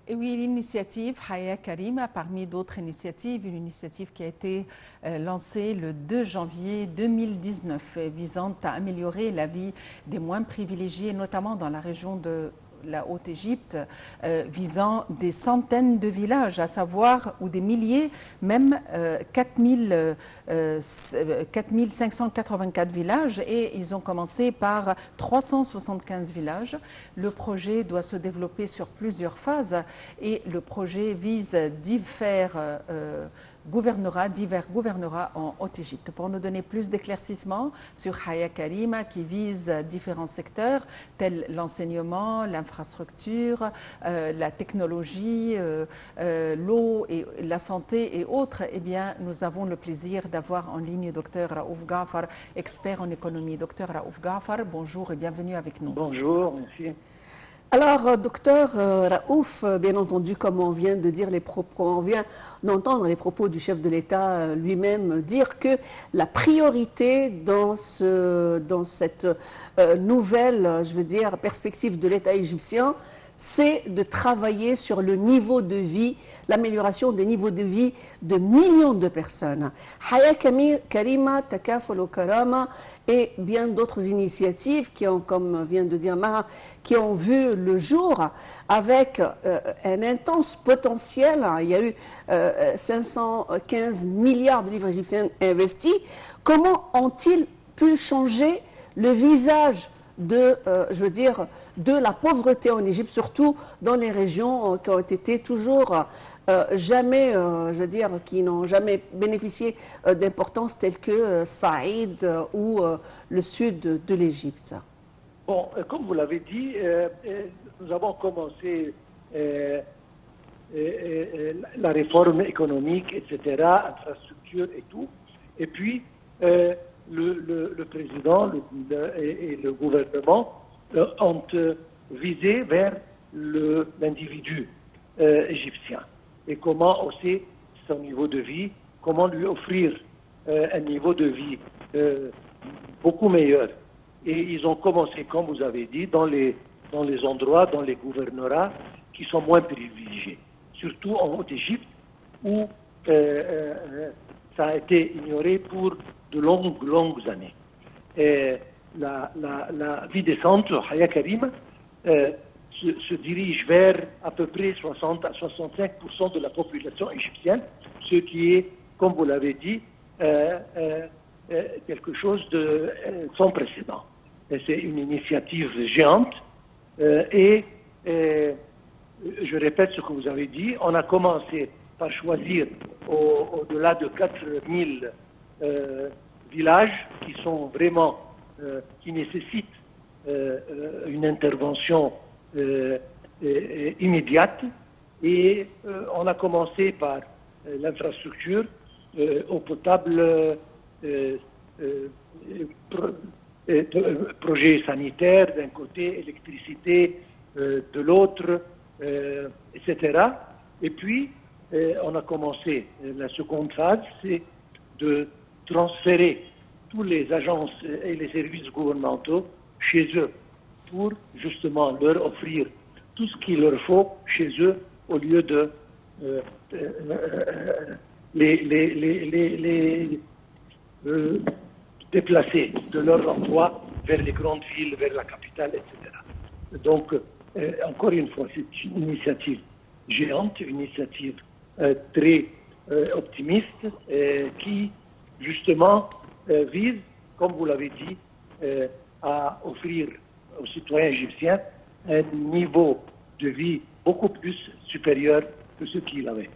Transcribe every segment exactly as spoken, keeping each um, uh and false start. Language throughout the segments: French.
Et oui, l'initiative Haya Karima, parmi d'autres initiatives, une initiative qui a été euh, lancée le deux janvier deux mille dix-neuf, euh, visant à améliorer la vie des moins privilégiés, notamment dans la région de la Haute-Égypte, euh, visant des centaines de villages, à savoir, ou des milliers, même euh, quatre mille cinq cent quatre-vingt-quatre villages, et ils ont commencé par trois cent soixante-quinze villages. Le projet doit se développer sur plusieurs phases, et le projet vise divers euh, gouvernera, divers gouvernera en Haute-Égypte. Pour nous donner plus d'éclaircissements sur Haya Karima, qui vise différents secteurs tels l'enseignement, l'infrastructure, euh, la technologie, euh, euh, l'eau et la santé et autres, eh bien, nous avons le plaisir d'avoir en ligne Dr Raouf Ghafar, expert en économie. Dr Raouf Ghafar, bonjour et bienvenue avec nous. Bonjour, merci. Alors, docteur Raouf, bien entendu, comme on vient de dire les propos, on vient d'entendre les propos du chef de l'État lui-même dire que la priorité dans, ce, dans cette euh, nouvelle, je veux dire, perspective de l'État égyptien, c'est de travailler sur le niveau de vie, l'amélioration des niveaux de vie de millions de personnes. Haya Karima, Takaful Karama et bien d'autres initiatives qui ont, comme vient de dire Maha, qui ont vu le jour avec euh, un intense potentiel. Il y a eu euh, cinq cent quinze milliards de livres égyptiens investis. Comment ont-ils pu changer le visage de, euh, je veux dire, de la pauvreté en Égypte, surtout dans les régions qui ont été toujours euh, jamais, euh, je veux dire, qui n'ont jamais bénéficié euh, d'importance telle que euh, Saïd euh, ou euh, le sud de, de l'Égypte. Bon, euh, comme vous l'avez dit, euh, euh, nous avons commencé euh, euh, la réforme économique, et cetera, infrastructure et tout, et puis euh, Le, le, le président le, le, et, et le gouvernement euh, ont euh, visé vers l'individu euh, égyptien et comment hausser son niveau de vie, comment lui offrir euh, un niveau de vie euh, beaucoup meilleur. Et ils ont commencé, comme vous avez dit, dans les, dans les endroits, dans les gouvernorats qui sont moins privilégiés, surtout en Haute-Égypte où euh, euh, ça a été ignoré pour de longues, longues années. Et la, la, la vie décente, Haya Karima, euh, se, se dirige vers à peu près soixante à soixante-cinq pour cent de la population égyptienne, ce qui est, comme vous l'avez dit, euh, euh, euh, quelque chose de euh, sans précédent. C'est une initiative géante euh, et, et je répète ce que vous avez dit, on a commencé par choisir au, au-delà de quatre mille euh, villages qui sont vraiment, euh, qui nécessitent euh, une intervention euh, euh, immédiate. Et euh, on a commencé par euh, l'infrastructure, euh, eau potable, euh, euh, pro, euh, projet sanitaire d'un côté, électricité euh, de l'autre, euh, et cetera. Et puis, euh, on a commencé la seconde phase, c'est de transférer toutes les agences et les services gouvernementaux chez eux pour justement leur offrir tout ce qu'il leur faut chez eux au lieu de euh, euh, les, les, les, les, les euh, déplacer de leur emploi vers les grandes villes, vers la capitale, et cetera. Donc, euh, encore une fois, c'est une initiative géante, une initiative euh, très euh, optimiste euh, qui justement euh, vise, comme vous l'avez dit, euh, à offrir aux citoyens égyptiens un niveau de vie beaucoup plus supérieur que ce qu'il avait.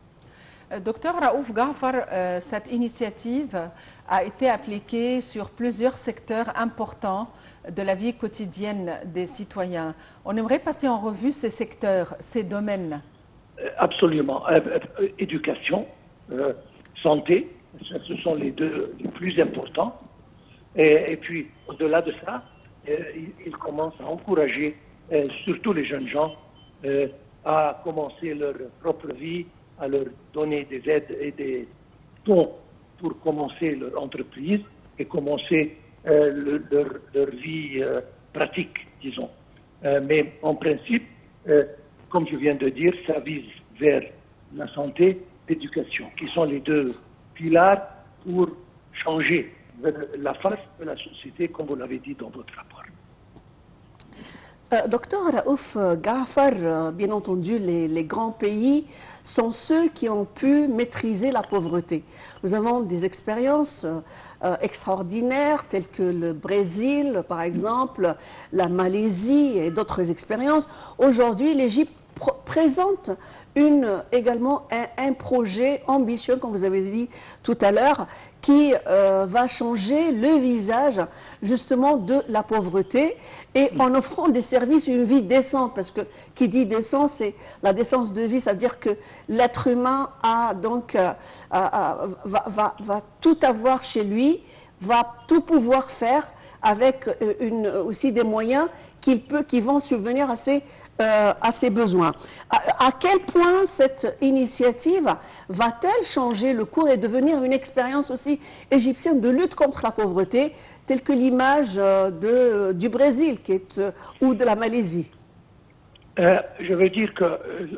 Docteur Raouf Ghafar, euh, cette initiative a été appliquée sur plusieurs secteurs importants de la vie quotidienne des citoyens. On aimerait passer en revue ces secteurs, ces domaines. Absolument. Euh, euh, éducation, euh, santé, ce sont les deux les plus importants. Et, et puis, au-delà de ça, euh, il, il commence à encourager euh, surtout les jeunes gens euh, à commencer leur propre vie, à leur donner des aides et des dons pour commencer leur entreprise et commencer euh, le, leur, leur vie euh, pratique, disons. Euh, mais en principe, euh, comme je viens de dire, ça vise vers la santé, l'éducation, qui sont les deux piliers pour changer la face de la société, comme vous l'avez dit dans votre rapport. Euh, docteur Raouf Ghafar, euh, bien entendu, les, les grands pays sont ceux qui ont pu maîtriser la pauvreté. Nous avons des expériences euh, extraordinaires telles que le Brésil, par exemple, la Malaisie et d'autres expériences. Aujourd'hui, l'Égypte présente une, également un, un projet ambitieux, comme vous avez dit tout à l'heure, qui euh, va changer le visage justement de la pauvreté et en offrant des services, une vie décente, parce que qui dit décence, c'est la décence de vie, c'est-à-dire que l'être humain a donc euh, a, a, va, va, va tout avoir chez lui, va tout pouvoir faire avec une, aussi des moyens qu'il peut, qui vont subvenir à ses, euh, à ses besoins. À, à quel point cette initiative va-t-elle changer le cours et devenir une expérience aussi égyptienne de lutte contre la pauvreté, telle que l'image de, du Brésil qui est, ou de la Malaisie? euh, Je veux dire que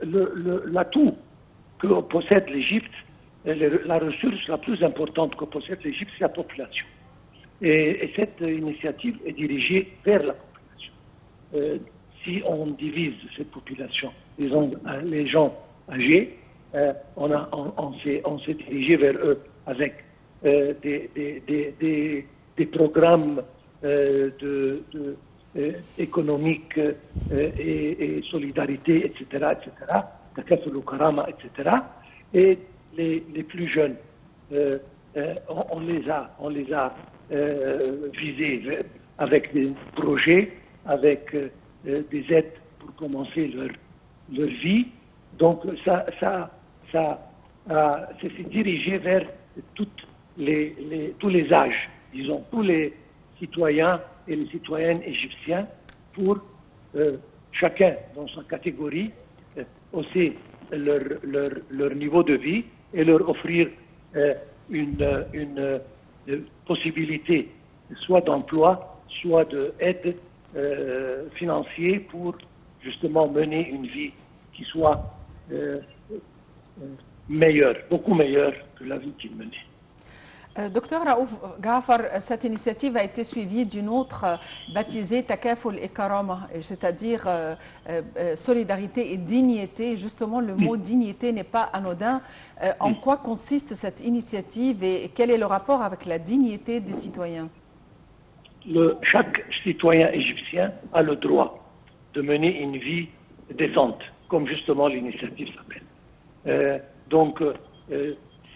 l'atout que possède l'Égypte, la ressource la plus importante que possède l'Égypte, c'est la population. Et, et cette initiative est dirigée vers la population. Euh, si on divise cette population, disons les gens âgés, euh, on, a, on, on s'est dirigé vers eux avec euh, des, des, des, des, des programmes euh, de, de, euh, économiques euh, et, et solidarité, et cetera, et cetera, Takaful Karama, et cetera. Et les, les plus jeunes, euh, euh, on, on les a, on les a Euh, visés avec des projets, avec euh, des aides pour commencer leur, leur vie. Donc ça, ça, ça euh, c'est dirigé vers toutes les, les, tous les âges, disons, tous les citoyens et les citoyennes égyptiens pour euh, chacun dans sa catégorie euh, hausser leur, leur, leur niveau de vie et leur offrir euh, une, une possibilité soit d'emploi, soit d'aide euh, financière pour justement mener une vie qui soit euh, meilleure, beaucoup meilleure que la vie qu'il menait. Euh, Docteur Raouf Ghafar, cette initiative a été suivie d'une autre euh, baptisée Takaful et Karama, c'est-à-dire euh, euh, solidarité et dignité. Justement, le mot dignité n'est pas anodin. Euh, en quoi consiste cette initiative et quel est le rapport avec la dignité des citoyens? Le, chaque citoyen égyptien a le droit de mener une vie décente, comme justement l'initiative s'appelle. Euh, donc, euh,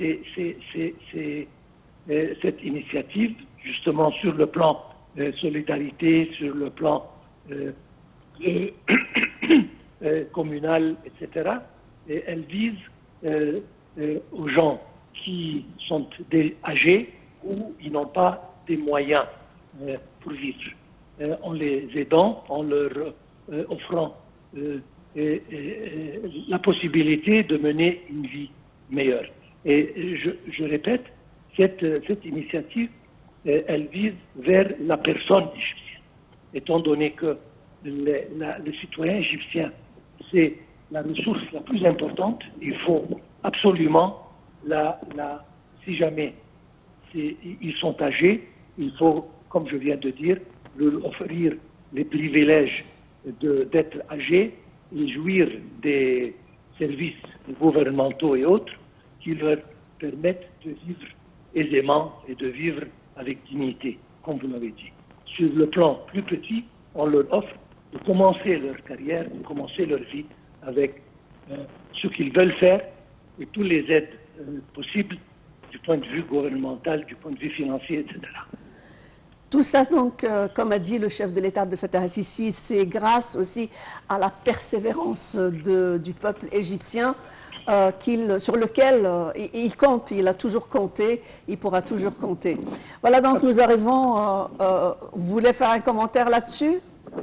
c'est cette initiative, justement sur le plan euh, solidarité, sur le plan euh, euh, euh, communal, et cetera. Et elle vise euh, euh, aux gens qui sont des âgés ou ils n'ont pas des moyens euh, pour vivre, euh, en les aidant, en leur euh, offrant euh, et, et, et la possibilité de mener une vie meilleure. Et je, je répète, Cette, cette initiative, elle vise vers la personne égyptienne, étant donné que le, la, le citoyen égyptien, c'est la ressource la plus importante. Il faut absolument, la, la, si jamais ils sont âgés, il faut, comme je viens de dire, leur offrir les privilèges d'être âgés et jouir des services gouvernementaux et autres qui leur permettent de vivre aisément et de vivre avec dignité, comme vous l'avez dit. Sur le plan plus petit, on leur offre de commencer leur carrière, de commencer leur vie avec euh, ce qu'ils veulent faire et toutes les aides euh, possibles du point de vue gouvernemental, du point de vue financier, et cetera. Tout ça, donc, euh, comme a dit le chef de l'État de Fattah al-Sisi, c'est grâce aussi à la persévérance de, du peuple égyptien euh, qu'il, sur lequel euh, il, il compte, il a toujours compté, il pourra toujours compter. Voilà, donc nous arrivons, euh, euh, vous voulez faire un commentaire là-dessus?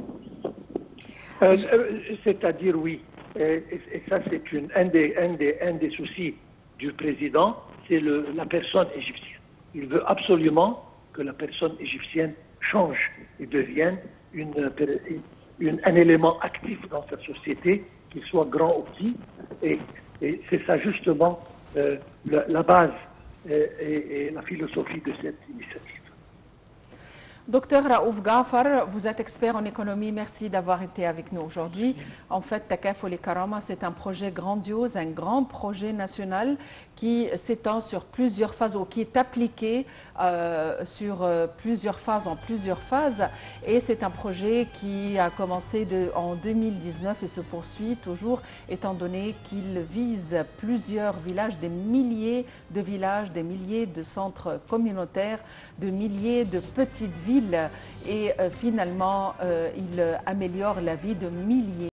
euh, C'est-à-dire, oui, et, et ça c'est un des, un, des, un des soucis du président, c'est la personne égyptienne. Il veut absolument que la personne égyptienne change et devienne une, une, un élément actif dans sa société qu'il soit grand ou petit. Et, et c'est ça justement euh, la, la base euh, et, et la philosophie de cette initiative. Docteur Raouf Ghafar, vous êtes expert en économie, merci d'avoir été avec nous aujourd'hui. En fait, Takaful Karama, c'est un projet grandiose, un grand projet national qui s'étend sur plusieurs phases ou qui est appliqué euh, sur euh, plusieurs phases, en plusieurs phases. Et c'est un projet qui a commencé de, en deux mille dix-neuf et se poursuit toujours, étant donné qu'il vise plusieurs villages, des milliers de villages, des milliers de centres communautaires, de milliers de petites villes. Et euh, finalement, euh, il améliore la vie de milliers